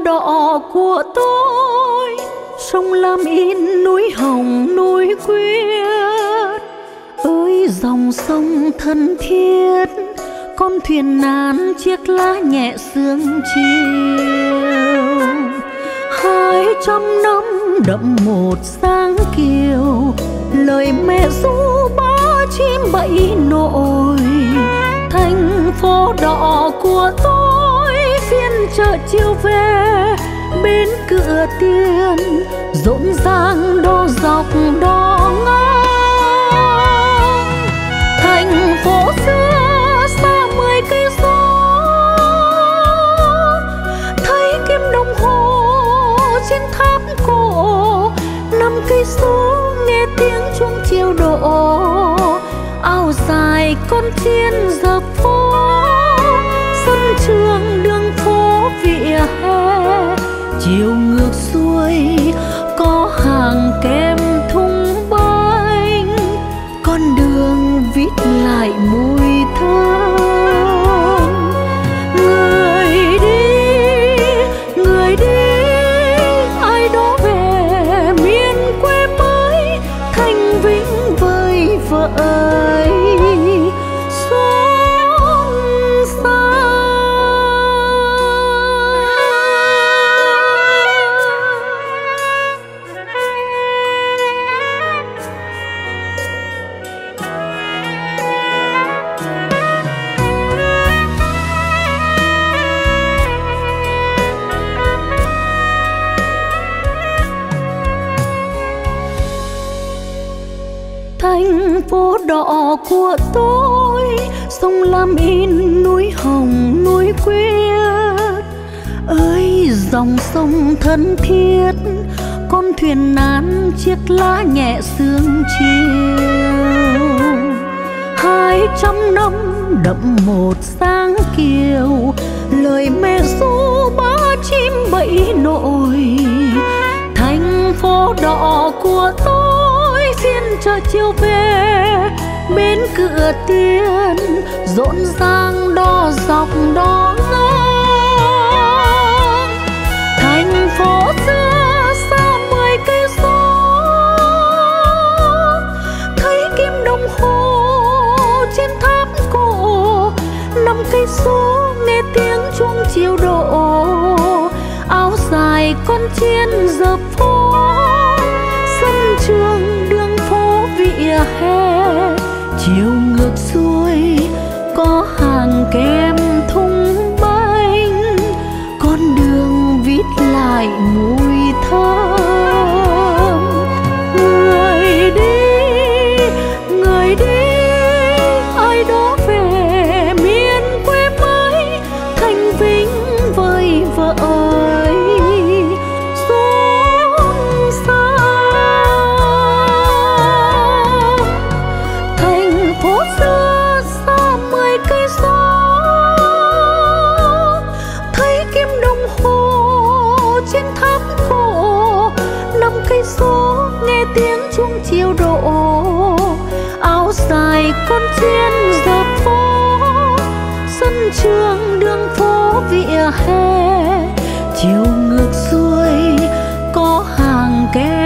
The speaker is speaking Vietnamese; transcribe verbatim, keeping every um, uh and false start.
đỏ của tôi, sông Lam in núi hồng núi quyết. Ơi dòng sông thân thiết, con thuyền nan chiếc lá nhẹ sương chiều. Hai trăm năm đậm một sáng kiều, lời mẹ ru bá chim bẫy nổi. Thành phố đỏ của tôi, phiên chợ chiều về bên cửa tiền, rộn ràng đo dọc đo ngang. Thành phố xưa xa mười cây số, thấy kim đồng hồ trên tháp cổ. Năm cây số nghe tiếng chuông chiều đổ, áo dài con chiên dập phố. Sân trường đường phố vỉa hè, chiều ngược xuôi có hàng kem thùng bánh. Con đường vít lại mùi thơm. Người đi, người đi, ai đó về miền quê mới. Thanh Vĩnh vơi vợi xót xa. Thành phố đỏ của tôi, sông Lam in núi hồng núi quyết. Ơi dòng sông thân thiết, con thuyền nan chiếc lá nhẹ sương chiều. Hai trăm năm đậm một sáng kiều, lời mẹ ru bá chim bẫy nổi. Thành phố đỏ của tôi, phiên chợ chiều về bên cửa tiền, rộn ràng đo dọc đo ngang. Thành phố xưa xa mười cây số, thấy kim đồng hồ trên tháp cổ. Năm cây số nghe tiếng chuông chiều đổ, áo dài con chiên dập phố. Sân trường đường phố vỉa hè, chiều ngược xuôi có hàng kem thùng bánh. Con đường vít lại mùi thơm. Người đi, người đi, ai đó về miền quê mới. Thanh Vĩnh vơi vợi xót xa. Thành phố xưa xa mười cây số, thấy kim đồng hồ trên tháp cổ. Năm cây số nghe tiếng chuông chiều đổ, áo dài con chiên dập phố. Sân trường đường phố vỉa hè, chiều ngược xuôi có hàng kem